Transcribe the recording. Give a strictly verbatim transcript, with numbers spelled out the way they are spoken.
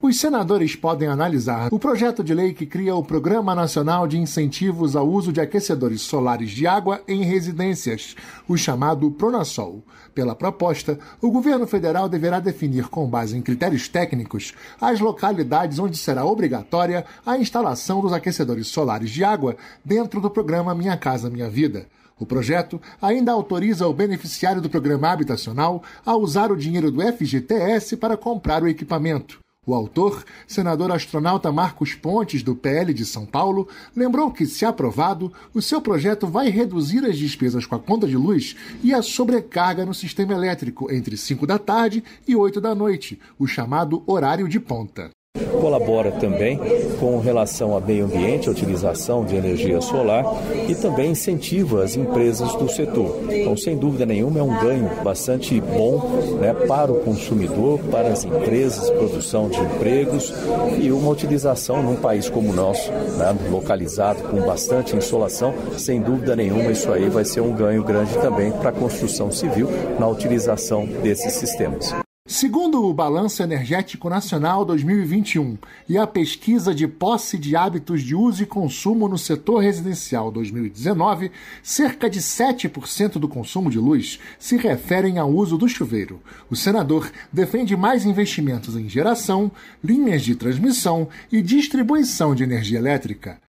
Os senadores podem analisar o projeto de lei que cria o Programa Nacional de Incentivos ao Uso de Aquecedores Solares de Água em Residências, o chamado Pronasol. Pela proposta, o governo federal deverá definir, com base em critérios técnicos, as localidades onde será obrigatória a instalação dos aquecedores solares de água dentro do programa Minha Casa Minha Vida. O projeto ainda autoriza o beneficiário do programa habitacional a usar o dinheiro do F G T S para comprar o equipamento. O autor, senador astronauta Marcos Pontes, do P L de São Paulo, lembrou que, se aprovado, o seu projeto vai reduzir as despesas com a conta de luz e a sobrecarga no sistema elétrico entre cinco da tarde e oito da noite, o chamado horário de ponta. Colabora também com relação ao meio ambiente, a utilização de energia solar e também incentiva as empresas do setor. Então, sem dúvida nenhuma, é um ganho bastante bom, né, para o consumidor, para as empresas, produção de empregos e uma utilização num país como o nosso, né, localizado com bastante insolação. Sem dúvida nenhuma, isso aí vai ser um ganho grande também para a construção civil na utilização desses sistemas. Segundo o Balanço Energético Nacional dois mil e vinte e um e a Pesquisa de Posse de Hábitos de Uso e Consumo no Setor Residencial dois mil e dezenove, cerca de sete por cento do consumo de luz se referem ao uso do chuveiro. O senador defende mais investimentos em geração, linhas de transmissão e distribuição de energia elétrica.